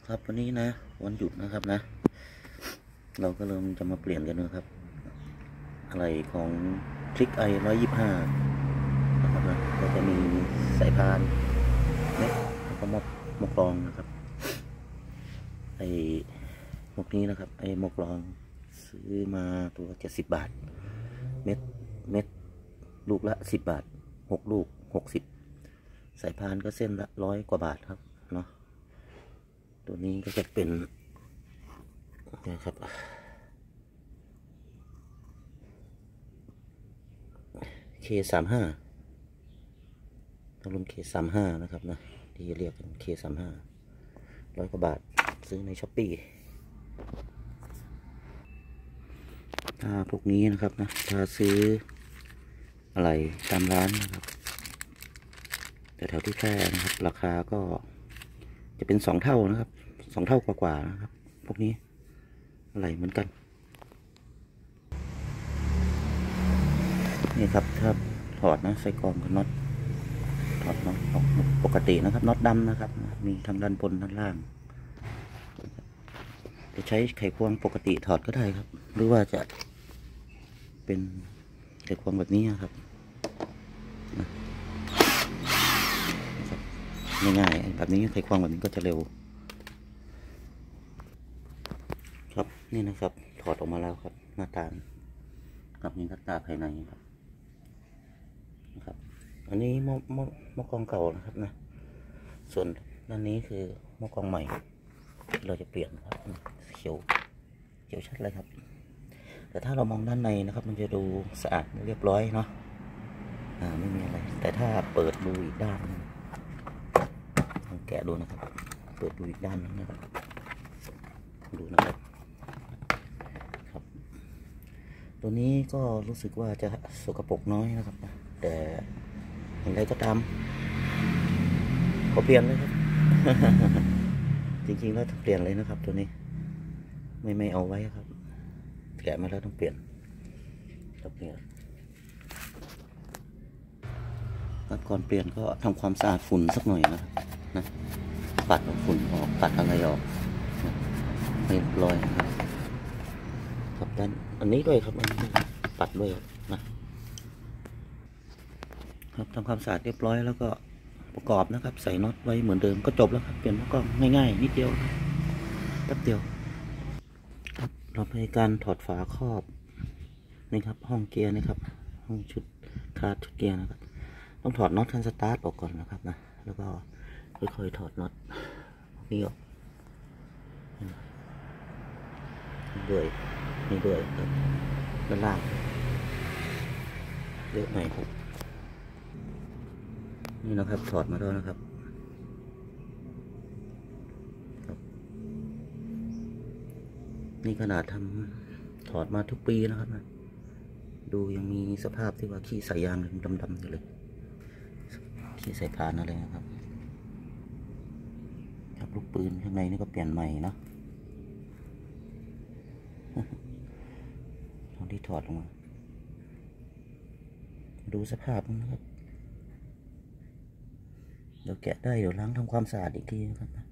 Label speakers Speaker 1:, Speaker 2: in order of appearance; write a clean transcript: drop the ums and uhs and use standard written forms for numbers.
Speaker 1: ครับวันนี้นะวันหยุดนะครับนะเราก็เริ่มจะมาเปลี่ยนกันนะครับอะไรของคลิกi125นะครับนะก็จะมีสายพานเม็ดแล้วก็มกรองนะครับไอหมกนี้นะครับไอมกรองซื้อมาตัว70 บาทเม็ดลูกละ10 บาท6 ลูก60สายพานก็เส้นละ100 กว่าบาทครับเนาะตัวนี้ก็จะเป็นนะครับK35รุ่น K35นะครับนะที่เรียกกัน K35 100 กว่าบาทซื้อในช้อปปี้ถ้าพวกนี้นะครับนะถ้าซื้ออะไรตามร้านนะครับแต่แถวที่แพร่นะครับราคาก็จะเป็น2 เท่านะครับ2 เท่ากว่าๆนะครับพวกนี้อะไรเหมือนกันนี่ครับถ้าถอดนะใส่กล่องกับน็อตถอดน็อตออกปกตินะครับน็อตดำนะครับมีทั้งด้านบนด้านล่างจะใช้ไขควงปกติถอดก็ได้ครับหรือว่าจะเป็นไขควงแบบนี้ครับง่ายๆแบบนี้ไขควงแบบนี้ก็จะเร็วครับนี่นะครับถอดออกมาแล้วครับหน้าตากับนี่หน้าตาภายในครับนะครับอันนี้หม้อกรองเก่านะครับนะส่วนด้านนี้คือหม้อกรองใหม่เราจะเปลี่ยนครับเขียวชัดเลยครับแต่ถ้าเรามองด้านในนะครับมันจะดูสะอาดเรียบร้อยเนาะไม่มีอะไรแต่ถ้าเปิดดูอีกด้านลองแกะดูนะครับเปิดดูอีกด้านนึงนะครับดูนะครับครับตัวนี้ก็รู้สึกว่าจะสกปรกน้อยนะครับแต่อย่างไรก็ตามขอเปลี่ยนเลยครับ จริงๆแล้วต้องเปลี่ยนเลยนะครับตัวนี้ไม่เอาไว้ครับแกะมาแล้วต้องเปลี่ยนครับก่อนเปลี่ยนก็ทำความสะอาดฝุ่นสักหน่อยนะครับนะปัดฝุ่นออกปัดอะไรออกให้เรียบร้อยครับด้านอันนี้ด้วยครับอันนี้ปัดด้วยนะครับทำความสะอาดเรียบร้อยแล้วก็ประกอบนะครับใส่น็อตไว้เหมือนเดิมก็จบแล้วครับเปลี่ยนหม้อกรองง่ายๆนิดเดียวแป๊บเดียวครับเราไปการถอดฝาครอบนี่ครับห้องเกียร์นะครับห้องชุดคาร์ดชุดเกียร์นะครับต้องถอดน็อตคันสตาร์ทออกก่อนนะครับนะแล้วก็ค่อยๆถอดน็อตนี่ออกด้วยครับด้านล่างเยอะหน่อยครับนี่นะครับถอดมาแล้วนะครับนี่ขนาดถอดมาทุกปีนะครับนะดูยังมีสภาพที่ว่าขี้สายยางดำๆอยู่เลยขี้สายพานอะไรนะครับครับลูกปืนข้างในนี่ก็เปลี่ยนใหม่เนาะตอนที่ถอดออกมาดูสภาพนะครับเดี๋ยวแกะได้เดี๋ยวล้างทำความสะอาดอีกทีนะครับ